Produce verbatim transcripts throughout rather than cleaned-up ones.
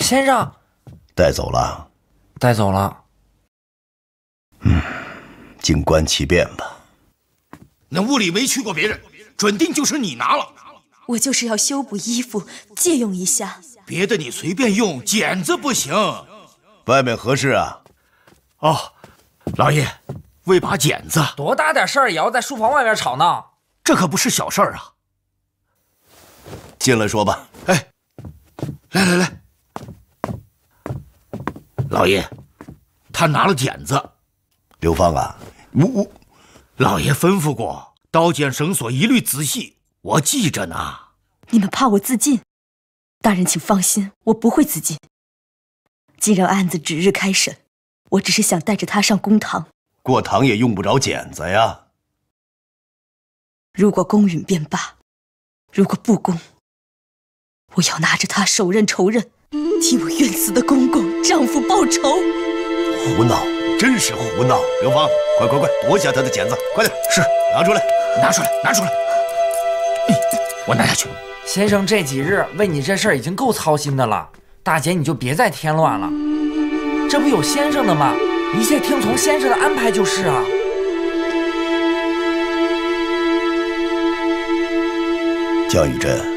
先生， 带走了， 带走了。 嗯，静观其变吧。 那屋里没去过别人，准定就是你拿了。 我就是要修补衣服，借用一下。 别的你随便用，剪子不行。 外面何事啊？ 哦，老爷，为把剪子。 多大点事儿也要在书房外面吵闹， 这可不是小事儿啊。 进来说吧。 哎，来来来，老爷，他拿了剪子。 刘芳啊，我我， 老爷吩咐过，刀剪绳索一律仔细，我记着呢。 你们怕我自尽？大人请放心，我不会自尽。既然案子指日开审，我只是想带着他上公堂。 过堂也用不着剪子呀。 如果公允便罢，如果不公，我要拿着他手刃仇人，替我冤死的公公丈夫报仇。 胡闹，真是胡闹！刘芳，快快快，夺下他的剪子，快点！ 是， 拿出来， 拿出来，拿出来。嗯，我拿下去。 先生这几日为你这事儿已经够操心的了，大姐你就别再添乱了。这不有先生的吗？一切听从先生的安排就是啊。 江玉珍，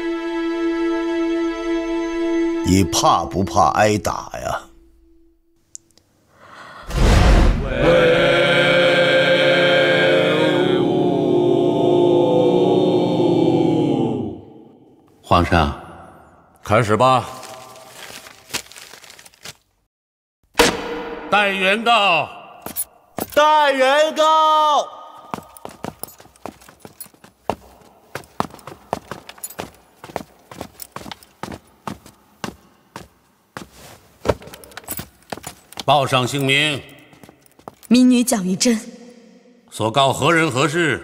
你怕不怕挨打呀？ 皇上，开始吧。待原告， 待原告。 报上姓名。 民女蒋玉珍。 所告何人何事？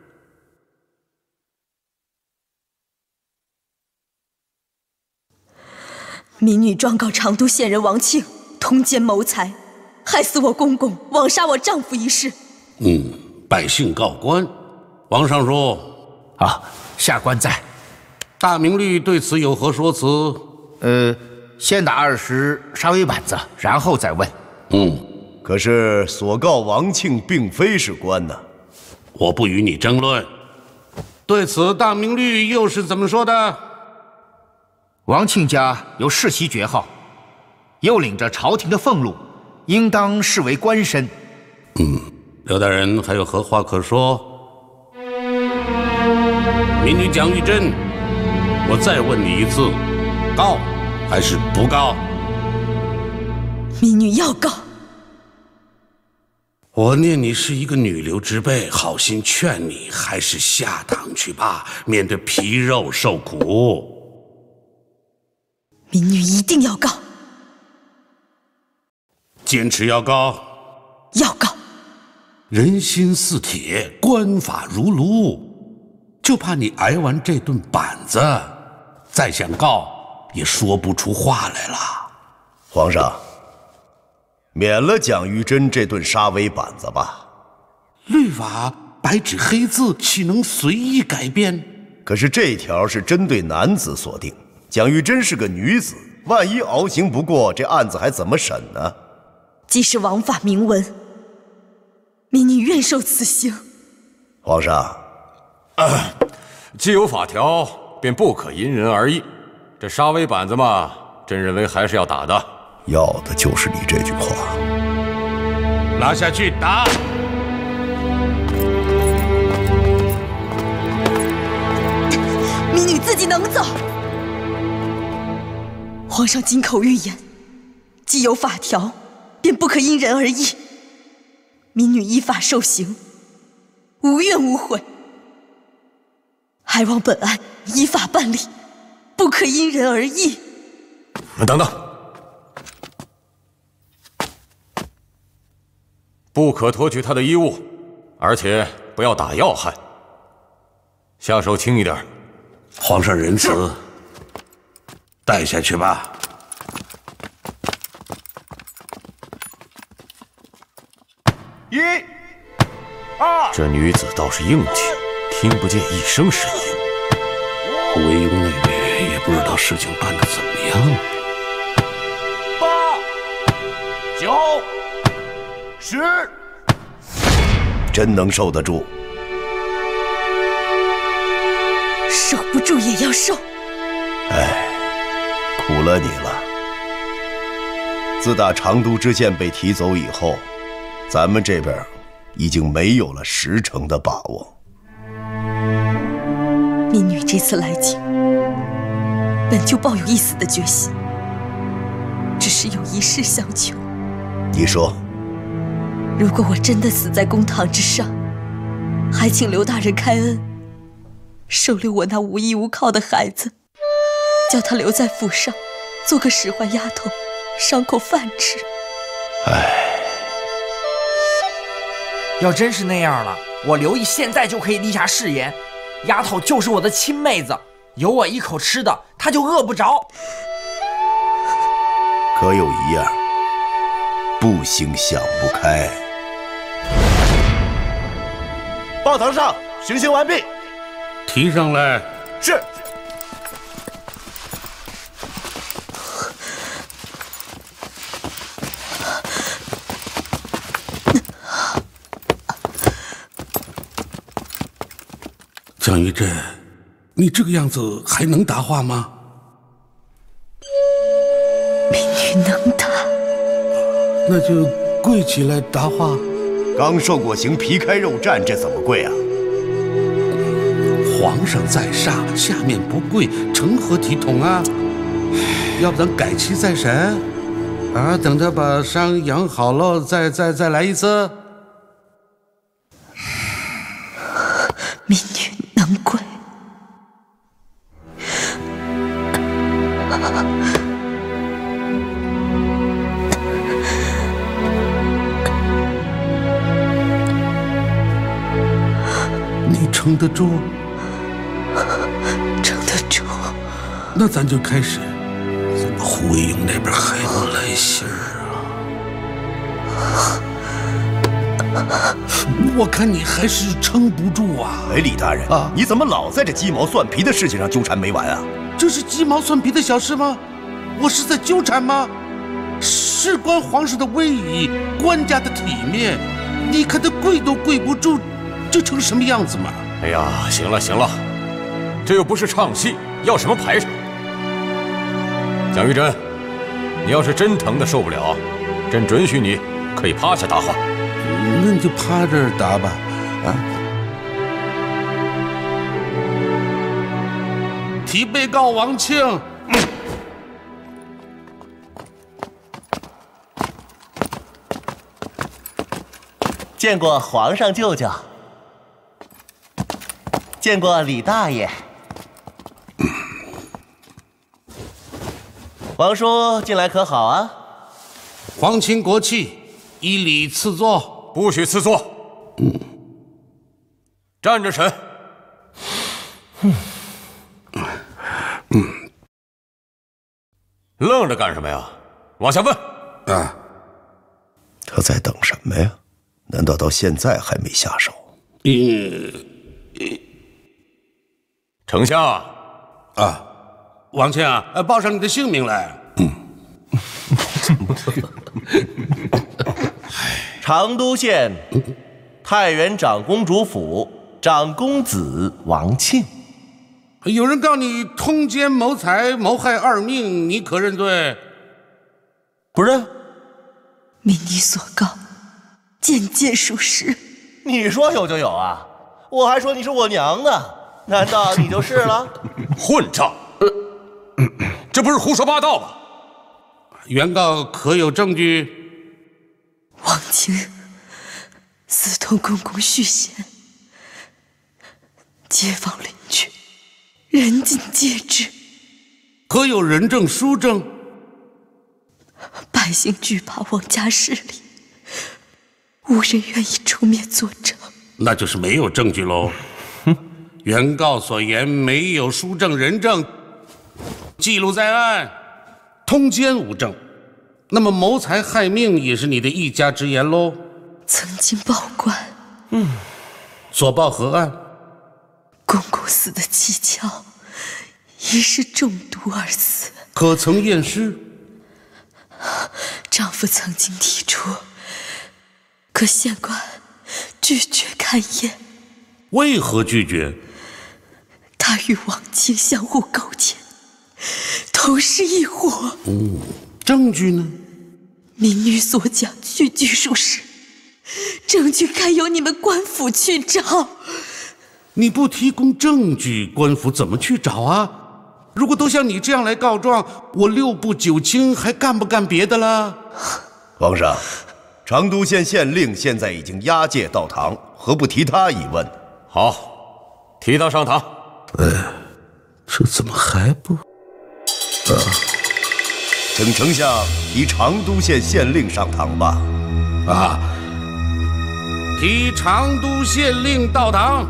民女状告长都县人王庆通奸谋财，害死我公公，枉杀我丈夫一事。 嗯，百姓告官。王尚书， 啊，下官在。 大明律对此有何说辞？ 呃，先打二十杀威板子，然后再问。 嗯， 可是所告王庆并非是官呐。 我不与你争论。对此，大明律又是怎么说的？ 王庆家有世袭爵号，又领着朝廷的俸禄，应当视为官绅。 嗯，刘大人还有何话可说？民女蒋玉珍，我再问你一次，告还是不告？ 民女要告。 我念你是一个女流之辈，好心劝你，还是下堂去吧，免得皮肉受苦。 民女一定要告。 坚持要告？ 要告。 人心似铁，官法如炉，就怕你挨完这顿板子，再想告也说不出话来了。 皇上，免了蒋玉珍这顿杀威板子吧。 律法白纸黑字，岂能随意改变？ 可是这条是针对男子所定，蒋玉珍是个女子，万一熬刑不过，这案子还怎么审呢？ 既是王法明文，民女愿受此刑。 皇上， 啊，既有法条，便不可因人而异。这杀威板子嘛，朕认为还是要打的。 要的就是你这句话。 拉下去打。 民女自己能走。皇上金口玉言，既有法条，便不可因人而异。民女依法受刑，无怨无悔，还望本案依法办理，不可因人而异。 等等，不可脱去他的衣物，而且不要打要害，下手轻一点。 皇上仁慈，带下去吧。 一、二。 这女子倒是硬气，听不见一声呻吟。 胡惟庸那边也不知道事情办得怎么样。 九、十，真能受得住？ 守不住也要受。 哎，苦了你了。自打长都知县被提走以后，咱们这边已经没有了十成的把握。 民女这次来京，本就抱有一死的决心，只是有一事相求。 你说， 如果我真的死在公堂之上，还请刘大人开恩，收留我那无依无靠的孩子，叫他留在府上，做个使唤丫头，赏口饭吃。 唉， 要真是那样了，我刘毅现在就可以立下誓言，丫头就是我的亲妹子，有我一口吃的，她就饿不着。 可有一样，不兴想不开。报堂上，行刑完毕。 提上来。 是。 蒋玉珍，你这个样子还能答话吗？ 民女能答。 那就跪起来答话。 刚受过刑，皮开肉绽，这怎么跪啊？ 皇上在上，下面不跪，成何体统啊？要不咱改期再审？啊，等他把伤养好了，再再再来一次。 民女能跪。 你撑得住？ 撑得住。 那咱就开始。怎么胡惟庸那边还不来信儿啊？我看你还是撑不住啊！ 哎，李大人啊，你怎么老在这鸡毛蒜皮的事情上纠缠没完啊？ 这是鸡毛蒜皮的小事吗？我是在纠缠吗？事关皇室的威仪，官家的体面，你看他跪都跪不住，这成什么样子嘛？ 哎呀，行了行了，这又不是唱戏，要什么排场？蒋玉珍，你要是真疼的受不了，朕准许你可以趴下答话。 那你就趴这儿答吧，啊！提被告王庆。嗯见过皇上舅舅，见过李大爷。王叔近来可好啊？ 皇亲国戚，依礼赐座。 不许赐座。嗯。站着审。嗯。嗯。愣着干什么呀？往下问。 啊。 他在等什么呀？难道到现在还没下手？ 嗯。 丞相。 啊。王庆啊，报上你的姓名来。嗯。 长都县太原长公主府长公子王庆。 有人告你通奸谋财，谋害二命，你可认罪？ 不认。 民女所告，件件属实。 你说有就有啊？我还说你是我娘呢，难道你就是了？ 混账！这不是胡说八道吗？ 原告可有证据？ 王庆私通公公续弦，街坊邻居人尽皆知。 可有人证书证？ 百姓惧怕王家势力，无人愿意出面作证。 那就是没有证据喽。原告所言没有书证人证，记录在案，通奸无证。那么谋财害命也是你的一家之言喽？ 曾经报官。 嗯，所报何案？ 公公死的蹊跷，疑是中毒而死。 可曾验尸？ 丈丈夫曾经提出，可县官拒绝开宴。 为何拒绝？ 他与王庆相互勾结，同是一伙。 嗯，证据呢？ 民女所讲句句属实，证据该由你们官府去找。 你不提供证据，官府怎么去找啊？如果都像你这样来告状，我六部九卿还干不干别的了？ 皇上，长都县县令现在已经押解到堂，何不提他一问？ 好，提他上堂。 哎，这怎么还不……啊！ 请丞相提长都县县令上堂吧。 啊！提长都县令到堂。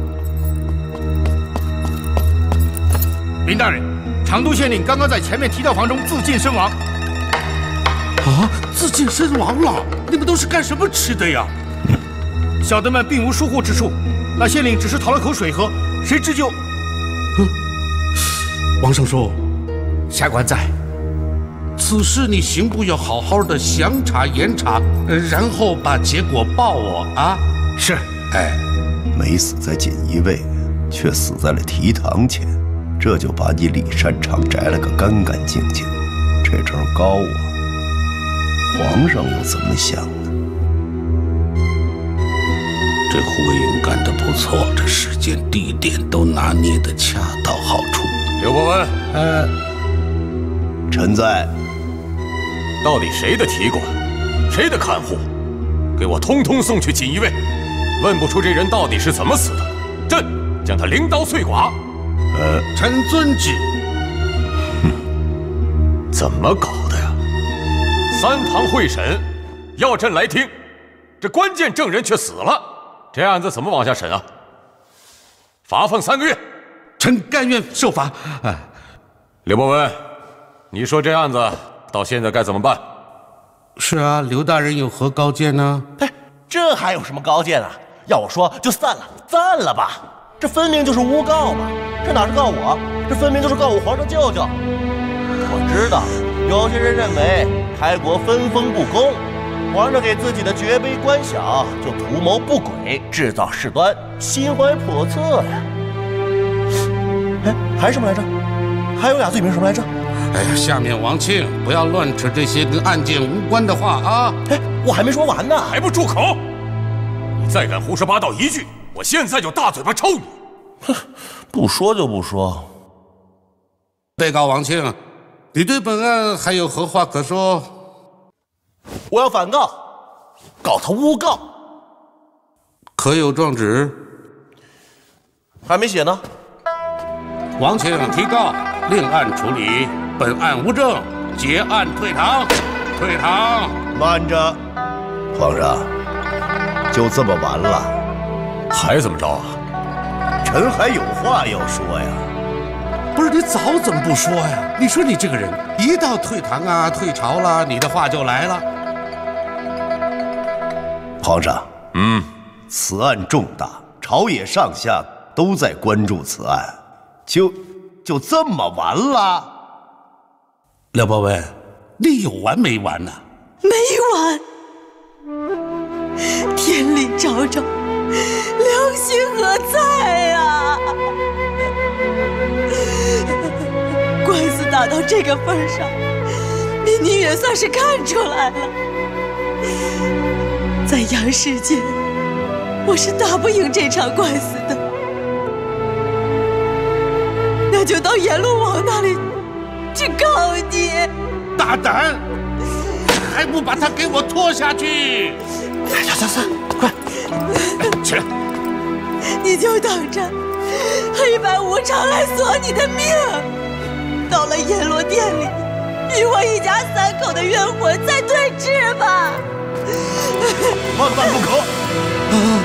林大人，长都县令刚刚在前面提到房中自尽身亡。 啊！自尽身亡了？你们都是干什么吃的呀？ 小的们并无疏忽之处，那县令只是讨了口水喝，谁知就…… 嗯，王尚书， 下官在。 此事你刑部要好好的详查严查，然后把结果报我啊。 是。 哎， 没死在锦衣卫，却死在了提堂前，这就把你李善长摘了个干干净净，这招高啊！皇上又怎么想呢？ 这胡营干得不错，这时间地点都拿捏得恰到好处。 刘伯温， 呃， 臣在。 到底谁的提管，谁的看护？给我通通送去锦衣卫！问不出这人到底是怎么死的，朕将他拎刀碎剐。 呃，臣遵旨。 哼，怎么搞的呀？三堂会审，要朕来听，这关键证人却死了，这案子怎么往下审啊？罚俸三个月。 臣甘愿受罚。哎， 刘伯温，你说这案子到现在该怎么办？ 是啊，刘大人有何高见呢？ 哎，这还有什么高见啊？要我说就散了，散了吧。这分明就是诬告嘛！这哪是告我，这分明就是告我皇上舅舅。我知道有些人认为开国分封不公，皇上给自己的爵卑官小就图谋不轨，制造事端，心怀叵测呀。哎，还什么来着？还有俩罪名什么来着？ 哎呀，下面王庆不要乱扯这些跟案件无关的话啊！ 哎，我还没说完呢， 还不住口！你再敢胡说八道一句，我现在就大嘴巴抽你！ 哼，不说就不说。 被告王庆，你对本案还有何话可说？ 我要反告，告他诬告。 可有状纸？ 还没写呢。 王庆提告，另案处理。本案无证，结案退堂。退堂。 慢着，皇上，就这么完了？ 还怎么着啊？ 臣还有话要说呀。 不是你早怎么不说呀？你说你这个人，一到退堂啊、退朝了，你的话就来了。 皇上， 嗯， 此案重大，朝野上下都在关注此案，就就这么完了？ 廖伯温，你有完没完呢？ 没完！天理昭昭，良心何在呀？官司打到这个份上，民女也算是看出来了，在阳世间，我是打不赢这场官司的，那就到阎罗王那里去告你！ 大胆，还不把他给我拖下去！ 小三三，快起来！ 你就等着黑白无常来索你的命！到了阎罗殿里，与我一家三口的冤魂再对峙吧！ 万万不可！ 啊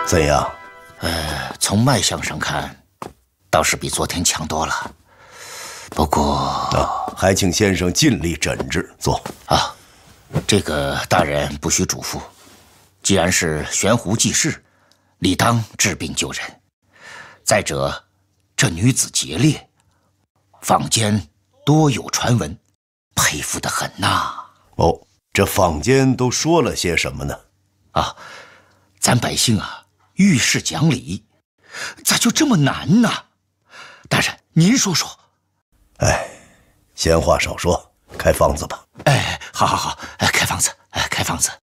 怎样？ 呃，从卖相上看，倒是比昨天强多了。不过， 啊，还请先生尽力诊治。坐。 啊，这个大人不需嘱咐，既然是悬壶济世，理当治病救人。再者，这女子节烈，坊间多有传闻，佩服得很呐。 哦，这坊间都说了些什么呢？ 啊，咱百姓啊，遇事讲理，咋就这么难呢？大人，您说说。 哎，闲话少说，开方子吧。 哎，好好好，开方子，哎，开方子。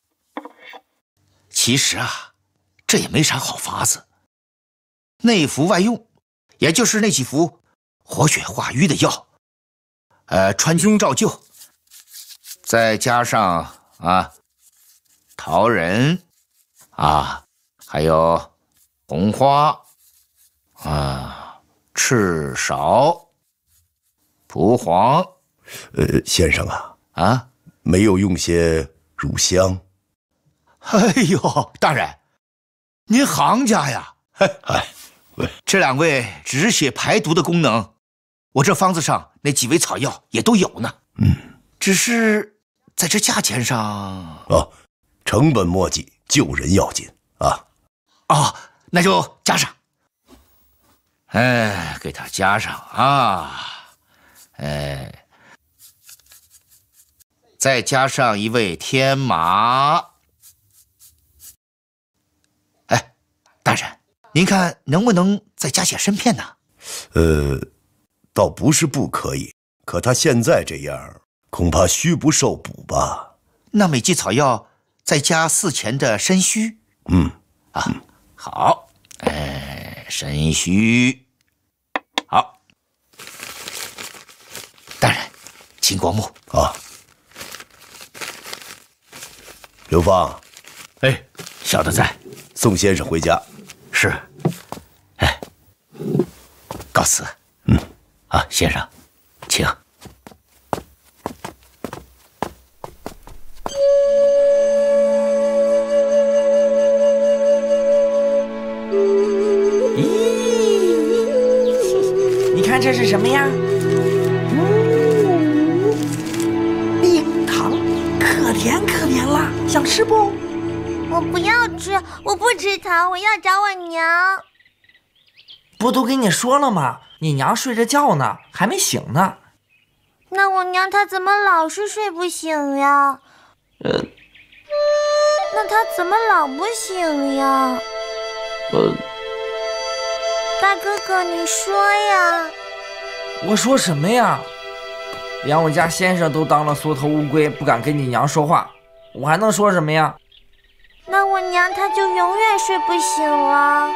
其实啊，这也没啥好法子，内服外用，也就是那几服活血化瘀的药，呃，穿胸照旧，再加上啊，桃仁啊，还有红花啊，赤芍。蒲黄， 呃，先生啊， 啊， 没有用些乳香？ 哎呦，大人，您行家呀！ 哎， 这两位止血排毒的功能，我这方子上那几味草药也都有呢。 嗯， 只是在这价钱上， 哦，成本莫急，救人要紧啊！ 哦，那就加上，哎，给他加上啊。哎，再加上一味天麻。哎，大人，您看能不能再加些参片呢？ 呃，倒不是不可以，可他现在这样，恐怕虚不受补吧。 那每剂草药再加四钱的参须。 嗯， 啊，嗯、好，哎，参须，好。大人，请过目啊。刘芳， 哎，小的在， 送先生回家。 是。哎，告辞。 嗯， 啊，先生，请。 咦，你看这是什么呀？可甜可甜啦，想吃不？ 我不要吃，我不吃糖，我要找我娘。 不都跟你说了吗？你娘睡着觉呢，还没醒呢。 那我娘她怎么老是睡不醒呀？ 呃， 那她怎么老不醒呀？ 呃， 大哥哥，你说呀。 我说什么呀？连我家先生都当了缩头乌龟，不敢跟你娘说话，我还能说什么呀？ 那我娘她就永远睡不醒了。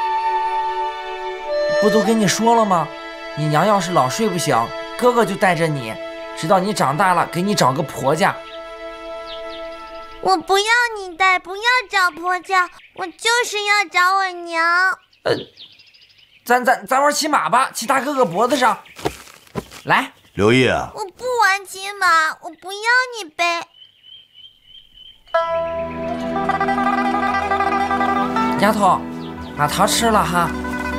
不都跟你说了吗？你娘要是老睡不醒，哥哥就带着你，直到你长大了，给你找个婆家。 我不要你带，不要找婆家，我就是要找我娘。 呃，咱咱咱玩骑马吧，骑大哥哥脖子上，来。 刘毅啊， 我不玩骑马，我不要你背。 丫头，把糖吃了哈。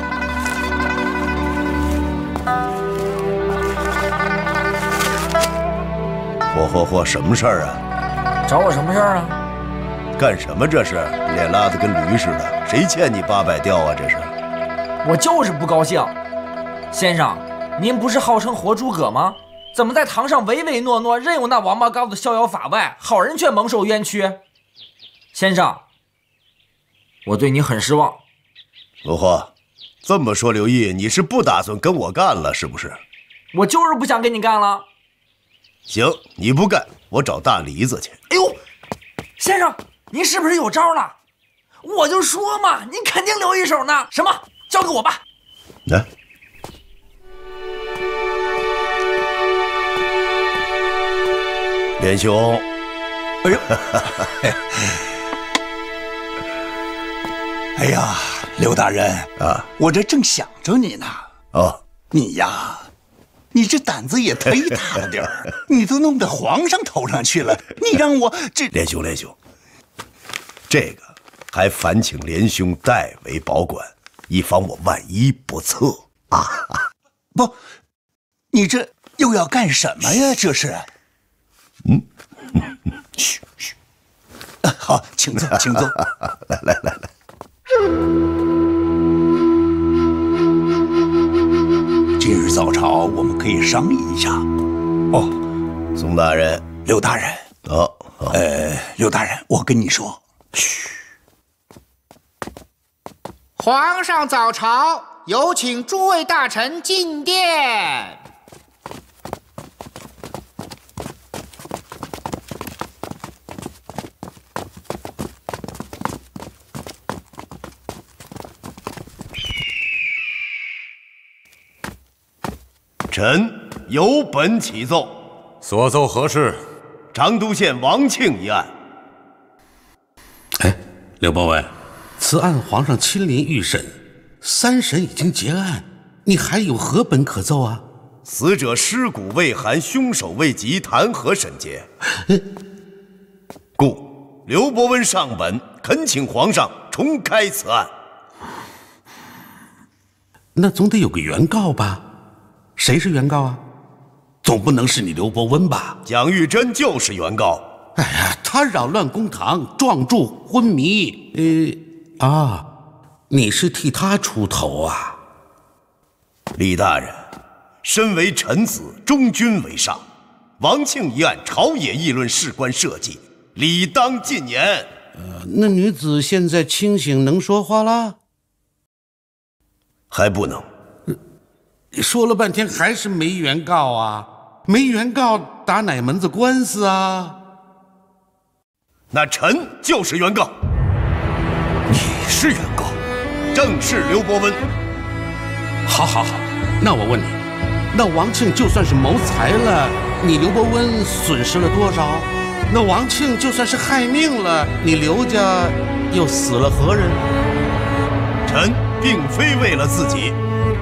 嚯嚯嚯，什么事儿啊？ 找我什么事儿啊？ 干什么这是？脸拉得跟驴似的，谁欠你八百吊啊？这是？ 我就是不高兴，先生。您不是号称活诸葛吗？怎么在堂上唯唯诺诺，任由那王八羔子逍遥法外，好人却蒙受冤屈？先生，我对你很失望。 罗花，这么说，刘毅，你是不打算跟我干了是不是？ 我就是不想跟你干了。 行，你不干，我找大梨子去。 哎呦，先生，您是不是有招了？我就说嘛，您肯定留一手呢。什么？交给我吧。 来。连兄， 哎呦，哎呀，刘大人啊， 我这正想着你呢。 哦， 你呀，你这胆子也忒大了点儿，你都弄到皇上头上去了，你让我这…… 连兄，连兄，这个还。 还烦请连兄代为保管，以防我万一不测啊！ 不，你这又要干什么呀？这是？嗯，嘘嘘。啊，好，请坐，请坐。 来来来来。 今日早朝，我们可以商议一下。哦， 宋大人， 刘大人。 哦，哦呃，刘大人，我跟你说，嘘。 皇上早朝，有请诸位大臣进殿。 臣有本启奏。 所奏何事？ 长都县王庆一案。 哎，刘伯文，此案皇上亲临御审，三审已经结案，你还有何本可奏啊？ 死者尸骨未寒，凶手未及，谈何审结？故刘伯温上本，恳请皇上重开此案。 那总得有个原告吧？谁是原告啊？总不能是你刘伯温吧？ 蒋玉珍就是原告。 哎呀，他扰乱公堂，撞柱昏迷。呃啊，你是替他出头啊？ 李大人，身为臣子，忠君为上。王庆一案，朝野议论事关社稷，理当进言。 呃，那女子现在清醒，能说话了？ 还不能。 说了半天还是没原告啊！没原告打哪门子官司啊？ 那臣就是原告。 你是原告？ 正是刘伯温。 好，好，好。那我问你，那王庆就算是谋财了，你刘伯温损失了多少？那王庆就算是害命了，你刘家又死了何人？ 臣并非为了自己。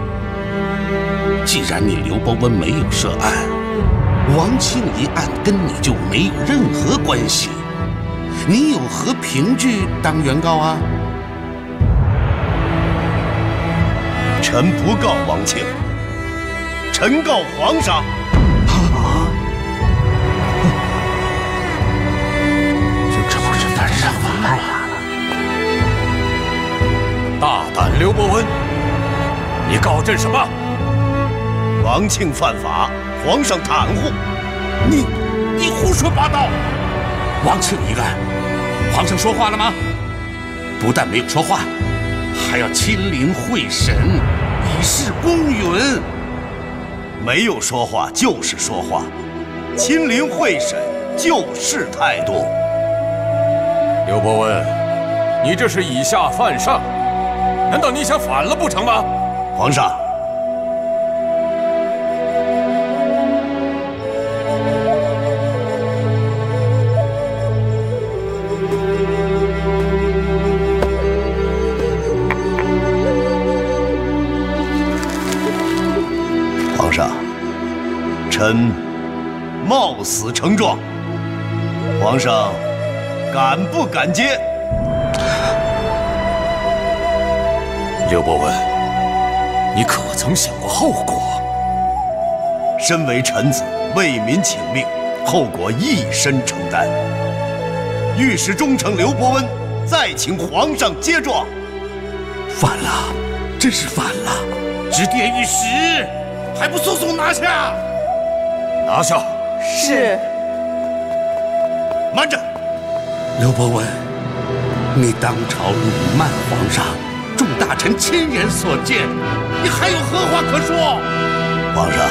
既然你刘伯温没有涉案，王庆一案跟你就没有任何关系，你有何凭据当原告啊？ 臣不告王庆，臣告皇上。 啊！ 这不是犯上法了？ 大胆刘伯温，你告朕什么？ 王庆犯法，皇上袒护。 你你胡说八道！王庆一案，皇上说话了吗？不但没有说话，还要亲临会审，以示公允。 没有说话就是说话，亲临会审就是态度。 刘伯温，你这是以下犯上，难道你想反了不成吗？ 皇上。皇上，臣冒死呈状，皇上敢不敢接？ 刘伯温，你可曾想过后果？ 身为臣子，为民请命，后果一身承担。御史中丞刘伯温再请皇上接状。 反了，真是反了！直殿御史，还不速速拿下！ 拿下！ 是。 慢着！ 刘伯温，你当朝辱慢皇上，众大臣亲眼所见，你还有何话可说？ 皇上，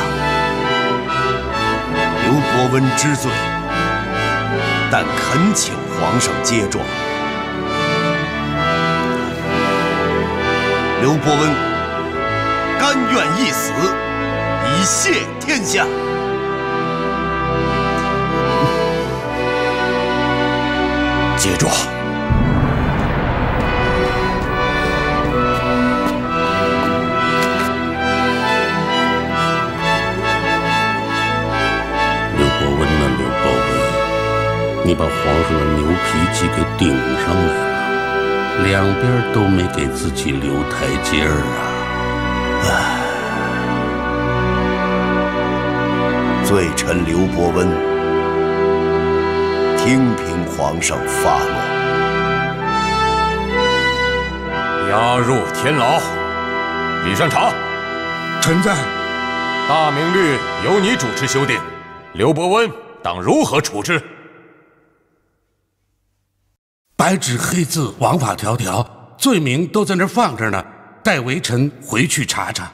刘伯温知罪，但恳请皇上接状。刘伯温甘愿一死，以谢天下。 接状。 刘伯温呐，刘伯温，你把皇上的牛脾气给顶上来了。 两边都没给自己留台阶儿啊！ 罪臣刘伯温，听凭皇上发落。 押入天牢。李善长， 臣在。 大明律由你主持修订，刘伯温当如何处置？ 白纸黑字，王法条条，罪名都在那儿放着呢，待微臣回去查查。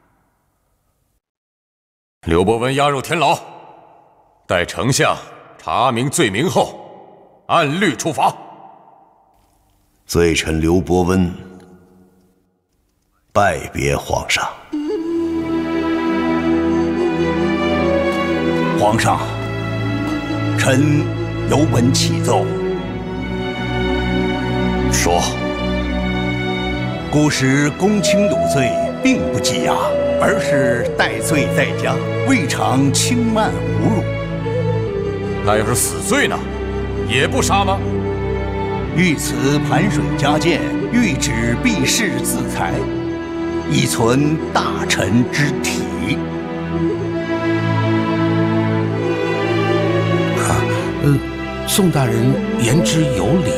刘伯温押入天牢，待丞相查明罪名后，按律处罚。 罪臣刘伯温拜别皇上。 皇上，臣有本启奏。 说， 古时公卿有罪，并不羁押，而是戴罪在家，未尝轻慢侮辱。 那要是死罪呢，也不杀吗？ 御赐盘水加鉴，御旨避世自裁，以存大臣之体。 啊，呃，宋大人言之有理。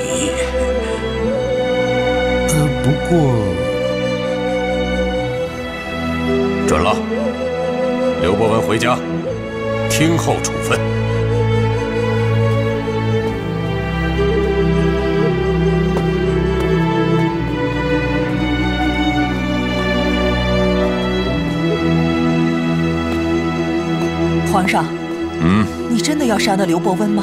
呃，不过， 准了，刘伯温回家，听候处分。 皇上， 嗯， 你真的要杀那刘伯温吗？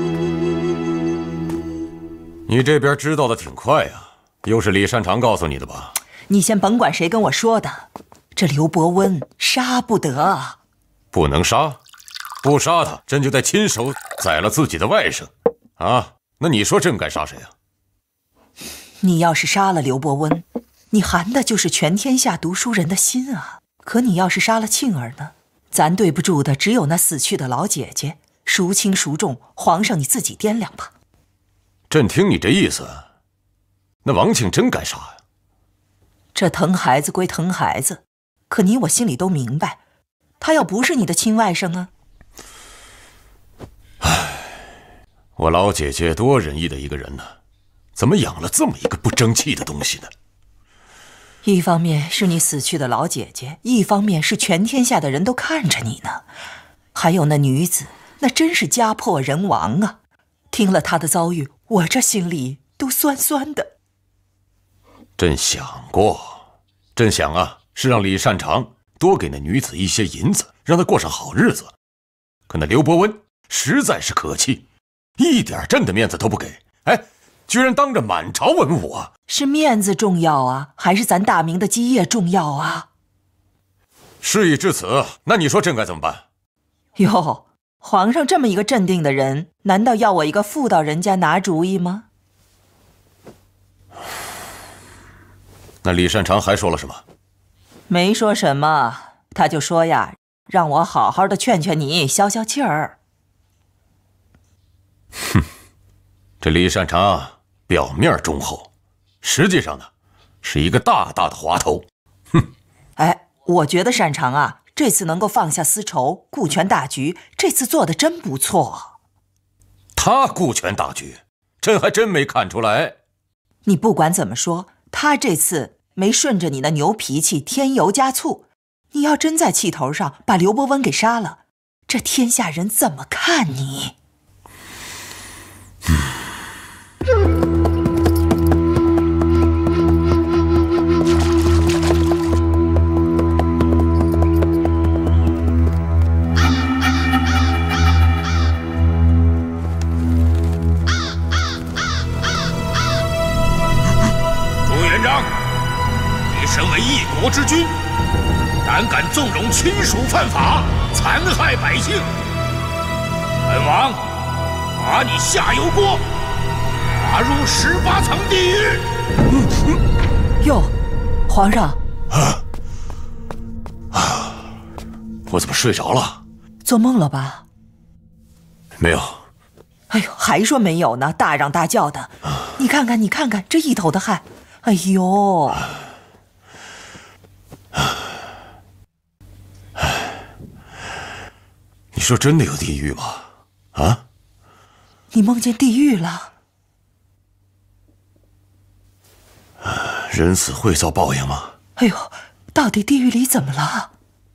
你这边知道的挺快呀，又是李善长告诉你的吧？ 你先甭管谁跟我说的，这刘伯温杀不得。 不能杀，不杀他，朕就得亲手宰了自己的外甥啊！那你说朕该杀谁啊？ 你要是杀了刘伯温，你寒的就是全天下读书人的心啊！可你要是杀了庆儿呢？咱对不住的只有那死去的老姐姐，孰轻孰重，皇上你自己掂量吧。 朕听你这意思，那王庆真该杀呀。 这疼孩子归疼孩子，可你我心里都明白，他要不是你的亲外甥啊。 唉，我老姐姐多仁义的一个人呢，怎么养了这么一个不争气的东西呢？ 一方面是你死去的老姐姐，一方面是全天下的人都看着你呢。还有那女子，那真是家破人亡啊！听了她的遭遇，我这心里都酸酸的。 朕想过，朕想啊，是让李善长多给那女子一些银子，让她过上好日子。可那刘伯温实在是可气，一点朕的面子都不给。哎，居然当着满朝文武啊！ 是面子重要啊，还是咱大明的基业重要啊？ 事已至此，那你说朕该怎么办？ 哟，皇上这么一个镇定的人，难道要我一个妇道人家拿主意吗？ 那李善长还说了什么？ 没说什么，他就说呀，让我好好的劝劝你，消消气儿。 哼，这李善长表面忠厚，实际上呢，是一个大大的滑头。哼！ 哎，我觉得善长啊，这次能够放下私仇，顾全大局，这次做的真不错。 他顾全大局，朕还真没看出来。 你不管怎么说，他这次没顺着你那牛脾气添油加醋。你要真在气头上把刘伯温给杀了，这天下人怎么看你？ 朱元璋，你身为一国之君，胆敢纵容亲属犯法，残害百姓，本王把你下油锅，打入十八层地狱！ 哟，皇上， 啊啊！我怎么睡着了？ 做梦了吧？ 没有。 哎呦，还说没有呢，大嚷大叫的。 啊你看看，你看看，这一头的汗，哎呦！ 你说真的有地狱吗？啊？ 你梦见地狱了？ 人死会遭报应吗？ 哎呦，到底地狱里怎么了？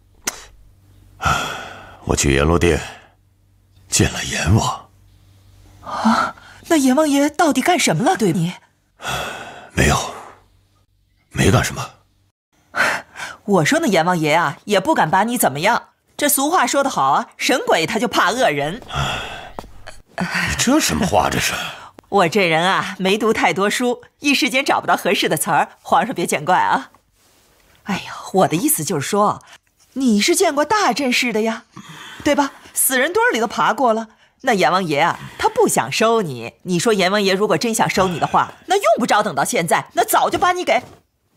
我去阎罗殿见了阎王。 啊，那阎王爷到底干什么了？对你？ 没有，没干什么。 我说那阎王爷啊，也不敢把你怎么样。这俗话说得好啊，神鬼他就怕恶人。 你这什么话这是？ 我这人啊，没读太多书，一时间找不到合适的词儿，皇上别见怪啊。哎呀，我的意思就是说，你是见过大阵势的呀，对吧？死人堆里都爬过了。那阎王爷啊，他不想收你。你说阎王爷如果真想收你的话，那用不着等到现在，那早就把你给……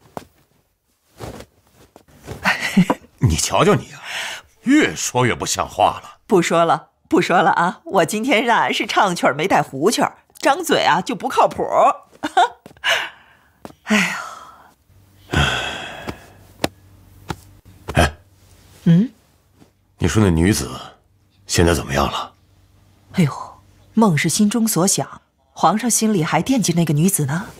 你瞧瞧你啊，越说越不像话了。 不说了，不说了啊！我今天啊是唱曲儿没带胡曲儿，张嘴啊就不靠谱。哎呀， 哎， 嗯， 你说那女子现在怎么样了？ 哎呦，梦是心中所想，皇上心里还惦记那个女子呢。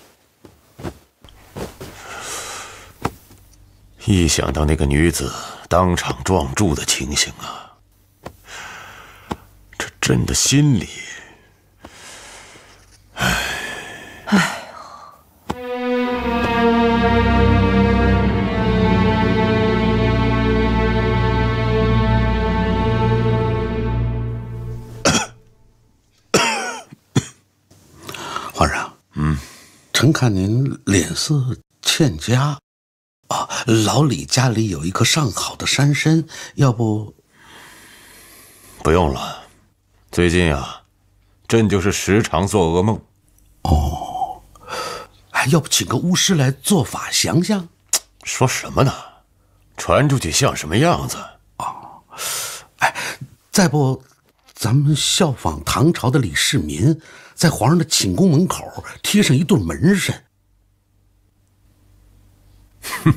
一想到那个女子当场撞柱的情形啊，这朕的心里，唉， 唉。 皇上，嗯，臣看您脸色欠佳。啊，老李家里有一棵上好的山参，要不…… 不用了。最近啊，朕就是时常做噩梦。 哦，哎，要不请个巫师来做法想想？ 说什么呢？传出去像什么样子？ 哦，哎，再不，咱们效仿唐朝的李世民，在皇上的寝宫门口贴上一对门神。 哼，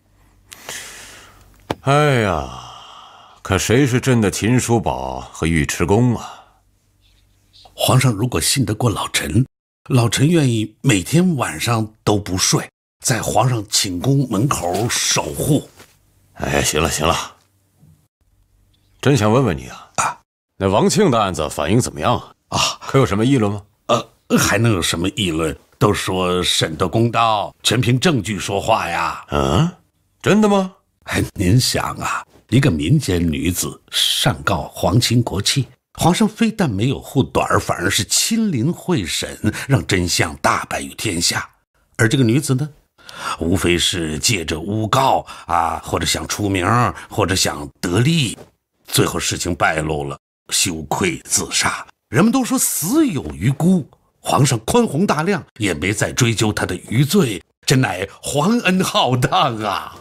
哎呀，可谁是朕的秦叔宝和尉迟恭啊？ 皇上如果信得过老臣，老臣愿意每天晚上都不睡，在皇上寝宫门口守护。 哎，行了行了，朕想问问你啊，啊，那王庆的案子反应怎么样啊？啊，可有什么议论吗？ 呃，还能有什么议论？都说审得公道，全凭证据说话呀。 嗯，真的吗？ 哎，您想啊，一个民间女子上告皇亲国戚，皇上非但没有护短，反而是亲临会审，让真相大白于天下。而这个女子呢，无非是借着诬告啊，或者想出名，或者想得利，最后事情败露了，羞愧自杀。人们都说死有余辜。皇上宽宏大量，也没再追究他的余罪，真乃皇恩浩荡啊！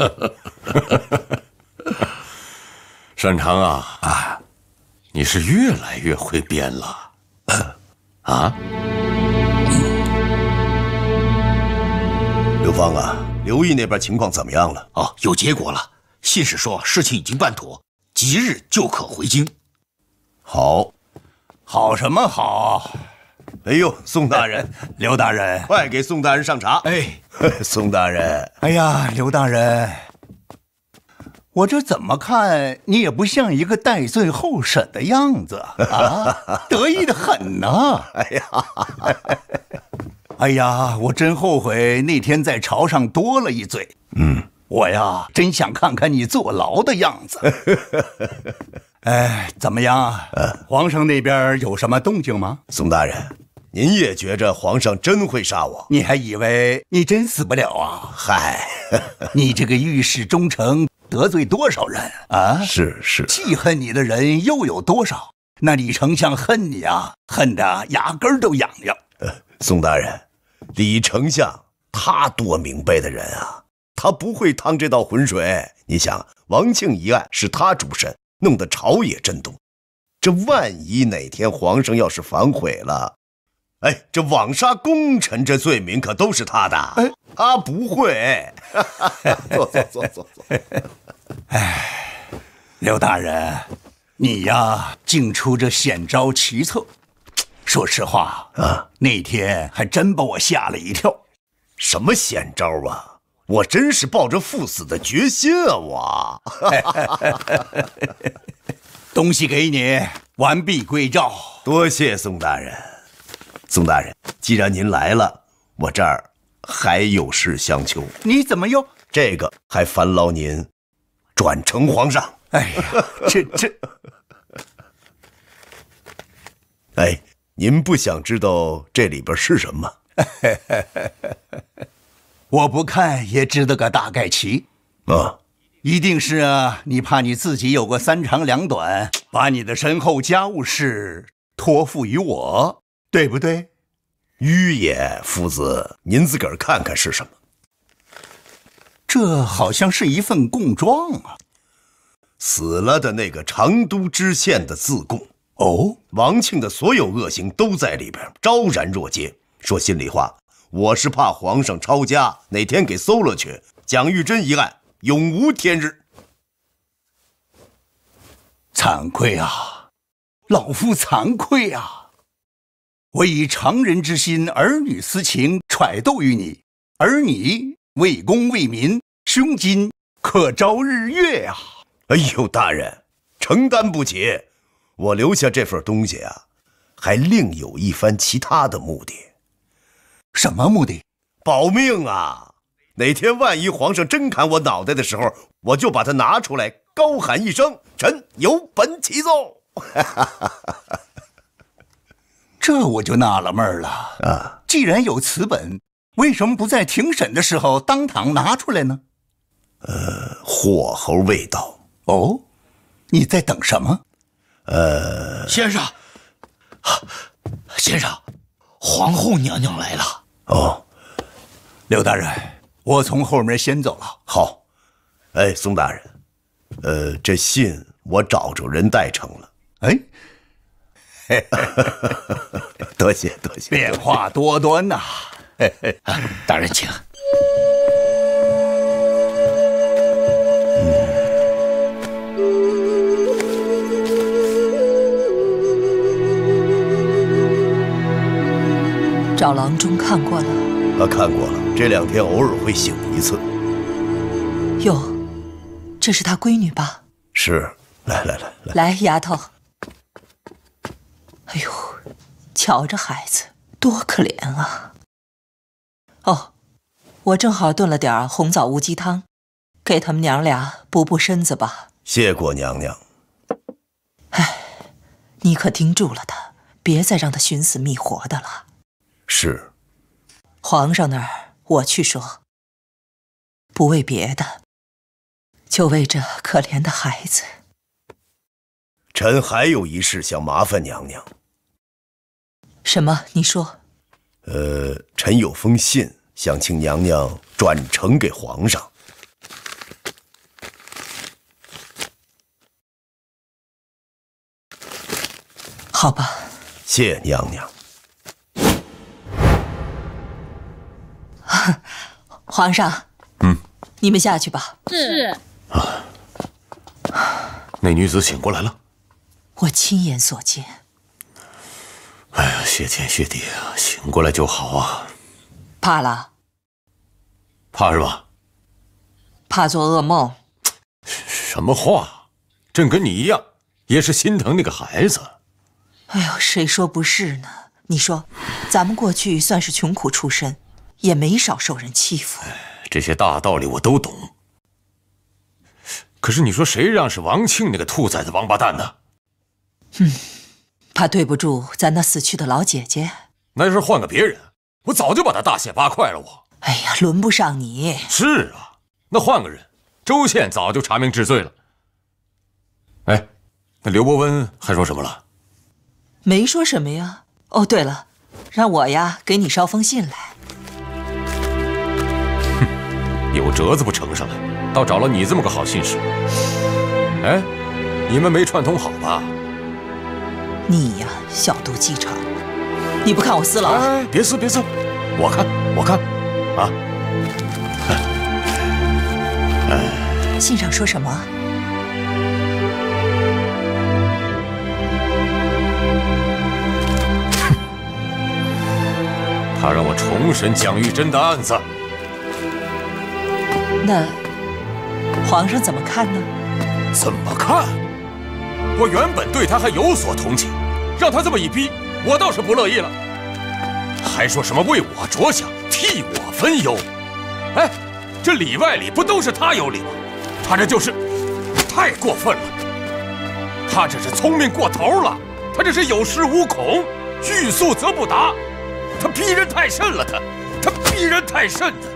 擅长啊啊！你是越来越会编了，啊？ 刘芳啊，刘毅那边情况怎么样了？ 哦，有结果了，信使说事情已经办妥，即日就可回京。 好， 好什么好？ 哎呦，宋大人， 刘大人， 快给宋大人上茶。 哎， 宋大人， 哎呀，刘大人，我这怎么看你也不像一个戴罪候审的样子啊，得意的很呢。 哎呀， 哎呀，我真后悔那天在朝上多了一嘴。 嗯， 我呀，真想看看你坐牢的样子。哎，怎么样？皇上那边有什么动静吗？ 宋大人，您也觉着皇上真会杀我？ 你还以为你真死不了啊？ 嗨， 你这个御史忠诚，得罪多少人啊？ 是是， 记恨你的人又有多少？那李丞相恨你啊，恨得牙根都痒痒。 呃，宋大人，李丞相他多明白的人啊，他不会趟这道浑水。你想，王庆一案是他主审，弄得朝野震动。这万一哪天皇上要是反悔了， 哎，这枉杀功臣这罪名可都是他的。哎，他不会。坐坐坐坐坐。 哎，刘大人，你呀，竟出这险招奇策。说实话啊，那天还真把我吓了一跳。 什么险招啊？我真是抱着赴死的决心啊！我。 东西给你，完璧归赵。 多谢宋大人。宋大人，既然您来了，我这儿还有事相求。 你怎么又？ 这个还烦劳您转呈皇上。 哎呀，这这…… 哎，您不想知道这里边是什么？ 我不看也知道个大概齐。 啊， 一定是啊，你怕你自己有个三长两短，把你的身后家务事托付于我，对不对？ 愚也，夫子，您自个儿看看是什么？ 这好像是一份供状啊。 死了的那个长都知县的自供。 哦， 王庆的所有恶行都在里边，昭然若揭。说心里话，我是怕皇上抄家，哪天给搜了去，蒋玉珍一案永无天日。 惭愧啊，老夫惭愧啊！我以常人之心，儿女私情揣斗于你，而你为公为民，胸襟可昭日月啊！ 哎呦，大人，承担不起。我留下这份东西啊，还另有一番其他的目的。 什么目的？ 保命啊！哪天万一皇上真砍我脑袋的时候，我就把它拿出来，高喊一声：“臣有本启奏。” 这我就纳了闷了啊！既然有此本，为什么不在庭审的时候当堂拿出来呢？ 呃，火候未到。 哦，你在等什么？ 呃， 先生，先生，皇后娘娘来了。 哦， 刘大人，我从后门先走了。 好，哎，宋大人，呃，这信我找着人带成了。 哎， 多谢多谢， 变化多端呐、 啊！大人请。 找郎中看过了， 啊，看过了。这两天偶尔会醒一次。 哟，这是他闺女吧？ 是，来来来来， 来，丫头。哎呦，瞧这孩子多可怜啊！哦，我正好炖了点红枣乌鸡汤，给他们娘俩补补身子吧。 谢过娘娘。 哎，你可盯住了他，别再让他寻死觅活的了。 是， 皇上那儿我去说，不为别的，就为这可怜的孩子。 臣还有一事想麻烦娘娘。 什么？你说。 呃，臣有封信，想请娘娘转呈给皇上。 好吧。 谢娘娘。 皇上， 嗯， 你们下去吧。 是。 啊，那女子醒过来了。 我亲眼所见。 哎呀，谢天谢地啊，醒过来就好啊。 怕了？ 怕是吧？ 怕做噩梦？ 什么话？朕跟你一样，也是心疼那个孩子。 哎呦，谁说不是呢？你说，咱们过去算是穷苦出身，也没少受人欺负。 这些大道理我都懂。可是你说谁让是王庆那个兔崽子王八蛋呢？ 嗯，怕对不住咱那死去的老姐姐。 那要是换个别人，我早就把他大卸八块了。我， 哎呀，轮不上你。 是啊，那换个人，州县早就查明治罪了。哎，那刘伯温还说什么了？ 没说什么呀。哦，对了，让我呀给你捎封信来。 哼，有折子不呈上来，倒找了你这么个好信使。哎，你们没串通好吧？ 你呀，小肚鸡肠。 你不看我撕了啊？ 哎，别撕别撕，我看我看，啊。 信上说什么？ 他让我重审蒋玉珍的案子。 那皇上怎么看呢？ 怎么看？我原本对他还有所同情，让他这么一逼，我倒是不乐意了。还说什么为我着想，替我分忧。哎，这里外里不都是他有理吗？他这就是太过分了。他这是聪明过头了，他这是有恃无恐，欲速则不达。他逼人太甚了，他他逼人太甚的。